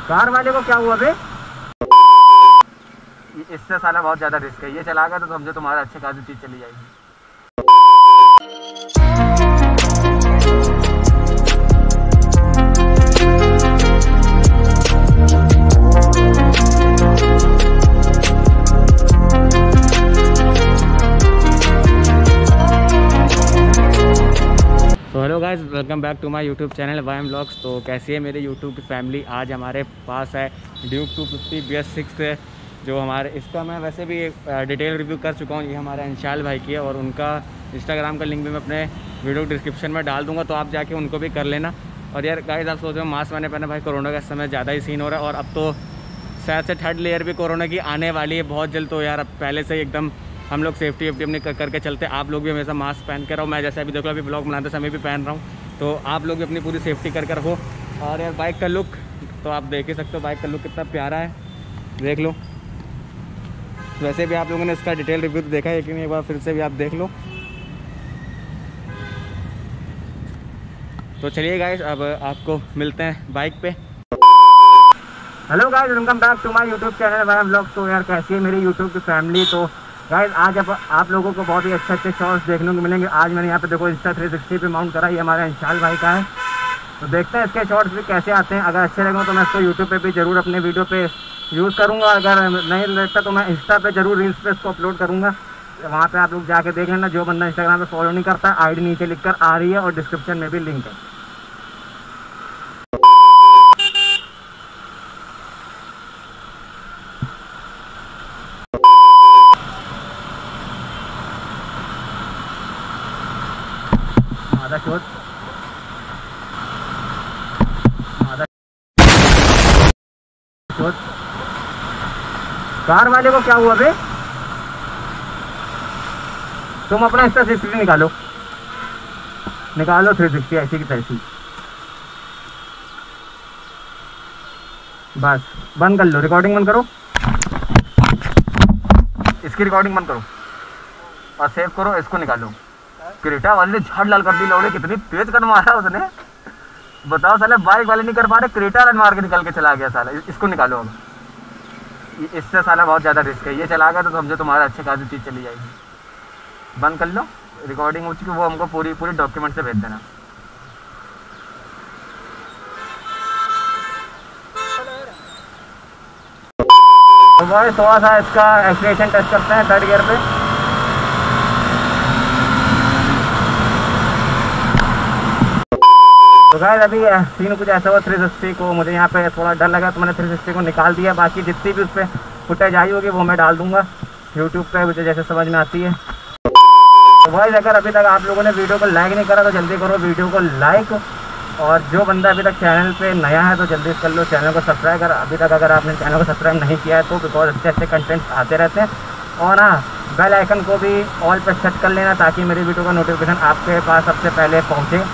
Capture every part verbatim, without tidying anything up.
Car वाले को क्या हुआ बे? इससे साला बहुत ज्यादा रिस्क है, ये चला गया तो समझो तुम्हारा अच्छे खासी चीज चली जाएगी। तो hello guys, welcome back to my YouTube channel Y M vlogs. तो कैसी है मेरी यूट्यूब की फैमिली। आज हमारे पास है Duke two fifty B S six है, जो हमारे इसका मैं वैसे भी एक डिटेल रिव्यू कर चुका हूँ। ये हमारे अंशाल भाई की है और उनका इंस्टाग्राम का लिंक भी मैं अपने वीडियो डिस्क्रिप्शन में डाल दूँगा, तो आप जाके उनको भी कर लेना। और यार गाइस, आप सोच रहे हो मास्क मैंने पहना, भाई कोरोना का समय ज़्यादा ही सीन हो रहा है और अब तो शायद से थर्ड लेयर भी कोरोना की आने वाली है बहुत जल्द। तो यार अब पहले से ही एकदम हम लोग सेफ्टी वेफ्टी अपनी कर, करके चलते हैं। आप लोग भी हमेशा मास्क पहन के रहो। मैं जैसे अभी देखो अभी ब्लॉग बनाते समय भी पहन रहा हूँ, तो आप लोग भी अपनी पूरी सेफ्टी कर कर रखो। और यार बाइक का लुक तो आप देख ही सकते हो, बाइक का लुक कितना प्यारा है, देख लो। वैसे भी आप लोगों ने इसका डिटेल रिव्यू तो देखा है, लेकिन एक बार फिर से भी आप देख लो। तो चलिए गाइस, अब आपको मिलते हैं बाइक पे। Hello guys, welcome back to my YouTube channel Y M vlogs. तो यार कैसी है मेरी यूट्यूब की फैमिली। तो गाइस आज आप, आप लोगों को बहुत ही अच्छे अच्छे शॉट्स देखने को मिलेंगे। आज मैंने यहाँ पे देखो इंस्टा थ्री सिक्सटी पे माउंट करा, ये हमारे अंशाल भाई का है। तो देखते हैं इसके शॉट्स भी कैसे आते हैं। अगर अच्छे लगेंगे तो मैं इसको यूट्यूब पे भी जरूर अपने वीडियो पे यूज़ करूँगा। अगर नहीं लगता तो मैं इंस्टा पे जरूर रील्स पे इसको अपलोड करूँगा। वहाँ पे आप लोग जाके देख लेना। जो बंदा इंस्टाग्राम पे फॉलो नहीं करता, आई डी नीचे लिख कर आ रही है और डिस्क्रिप्शन में भी लिंक है। आधा शोध आधा शोध कार वाले को क्या हुआ बे? तुम अपना इंस्टा थ्री सिक्सटी निकालो निकालो थ्री सिक्सटी ऐसी की तैसी। बस बंद कर लो, रिकॉर्डिंग बंद करो, इसकी रिकॉर्डिंग बंद करो और सेव करो। इसको निकालो। क्रेटा वाले ने झाड़ लाल कर दी लोड़े, कितनी तेज कर मारा उसने। बताओ साले, बाइक वाले नहीं कर पा रहे, क्रेटा वाले मार के निकल के चला गया साला। इसको निकालो अब, इससे साला बहुत ज़्यादा रिस्क है, ये चला गया तो समझो तुम्हारा अच्छे खासी चीज़ चली जाएगी। बंद कर लो, रिकॉर्डिंग हो चुकी, वो हमको पूरी पूरी डॉक्यूमेंट से भेज देना। तो भाई थोड़ा सा इसका एक्सीलरेशन टेस्ट करते हैं थर्ड गियर पे। तो गाइस अभी सीन कुछ ऐसा हुआ, थ्री सिक्सटी को मुझे यहाँ पे थोड़ा डर लगा तो मैंने थ्री सिक्सटी को निकाल दिया। बाकी जितनी भी उस पर फुटेज आई होगी वो मैं डाल दूंगा यूट्यूब पे, मुझे जैसे समझ में आती है। तो गाइस अगर अभी तक आप लोगों ने वीडियो को लाइक नहीं करा तो जल्दी करो वीडियो को लाइक। और जो बंदा अभी तक चैनल पे नया है तो जल्दी कर लो चैनल को सब्सक्राइब। अगर अभी तक अगर आपने चैनल को सब्सक्राइब नहीं किया है तो बिकॉज अच्छे अच्छे कंटेंट्स आते रहते हैं। और हाँ, बेल आइकन को भी ऑल पे सेट कर लेना ताकि मेरी वीडियो का नोटिफिकेशन आपके पास सबसे पहले पहुँचे।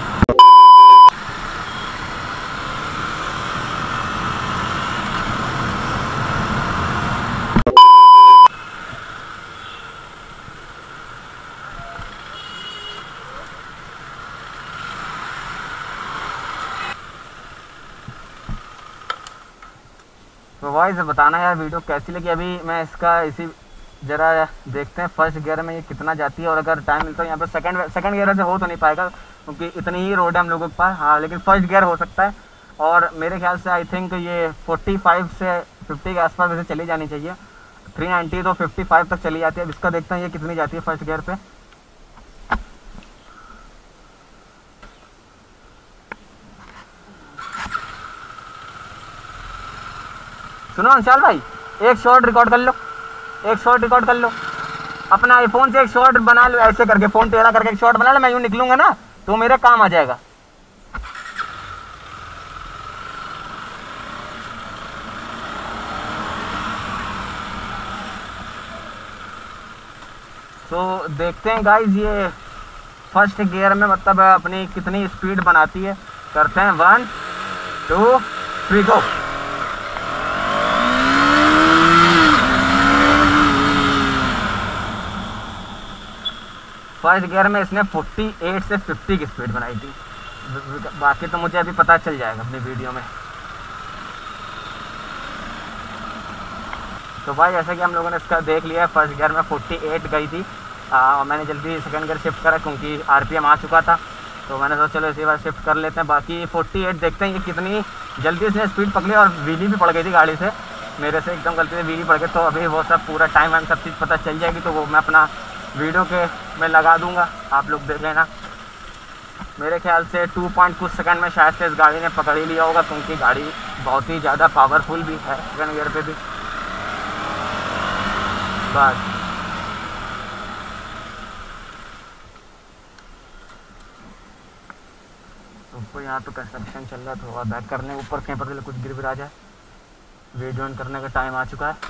तो वॉइस बताना यार वीडियो कैसी लगी। अभी मैं इसका इसी ज़रा देखते हैं फर्स्ट गियर में ये कितना जाती है, और अगर टाइम मिलता है यहाँ पर सेकंड सेकंड गियर से हो तो नहीं पाएगा क्योंकि इतनी ही रोड है हम लोगों के पास। हाँ, लेकिन फर्स्ट गियर हो सकता है और मेरे ख्याल से आई थिंक ये पैंतालीस से पचास के आसपास वैसे चली जानी चाहिए। तीन सौ नब्बे तो पचपन तक चली जाती है। अब इसका देखते हैं ये कितनी जाती है फर्स्ट गियर पे। सुनो अंशाल भाई, एक शॉट रिकॉर्ड कर लो, एक शॉट रिकॉर्ड कर लो अपना आईफोन से, एक शॉट बना लो ऐसे करके, फोन टेढ़ा करके एक शॉट बना लो। मैं यूँ निकलूंगा ना तो मेरे काम आ जाएगा। तो देखते हैं गाइज ये फर्स्ट गियर में मतलब अपनी कितनी स्पीड बनाती है। करते हैं one two three go. First gear में इसने अड़तालीस से पचास की स्पीड बनाई थी, बाकी तो मुझे अभी पता चल जाएगा अपनी वीडियो में। तो भाई जैसे कि हम लोगों ने इसका देख लिया, फर्स्ट गियर में अड़तालीस गई थी और मैंने जल्दी सेकंड गियर शिफ्ट करा क्योंकि आरपीएम आ चुका था, तो मैंने सोचा चलो इसी बार शिफ्ट कर लेते हैं। बाकी अड़तालीस देखते हैं ये कितनी जल्दी इसने स्पीड पकड़ी और व्हीली भी पड़ गई थी गाड़ी से, मेरे से एकदम गलती से व्हीली पड़ गई। तो अभी वो सब पूरा टाइम वाइम सब चीज़ पता चल जाएगी, तो वो मैं अपना वीडियो के में लगा दूंगा, आप लोग देख लेना। मेरे ख्याल से टू पॉइंट कुछ सेकंड में शायद से इस गाड़ी ने पकड़ ही लिया होगा, क्योंकि गाड़ी बहुत ही ज़्यादा पावरफुल भी है सेकंड गियर पे भी। बस ऊपर यहाँ तो कंस्ट्रक्शन चल रहा है, थोड़ा बैक करने ऊपर कहीं पर कुछ गिर भी आ जाए। वीडियो ऑन करने का टाइम आ चुका है।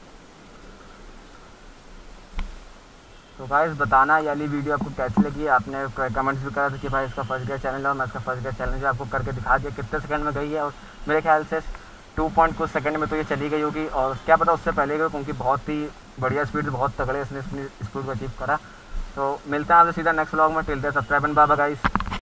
तो गाइस बताना ये वाली वीडियो आपको कैसी लगी। आपने कमेंट्स भी करा था कि भाई इसका फर्स्ट गियर चैनल है, और मैं इसका फर्स्ट गियर चैनल आपको करके दिखा दिया कितने सेकंड में गई है, और मेरे ख्याल से टू पॉइंट कुछ सेकंड में तो ये चली गई होगी, और क्या पता उससे पहले गई, क्योंकि बहुत ही बढ़िया स्पीड, बहुत तगड़े इसने अपनी स्पीड को अचीव करा। तो मिलता है आपसे सीधा नेक्स्ट व्लॉग में। Till there subscribe and bye bye guys.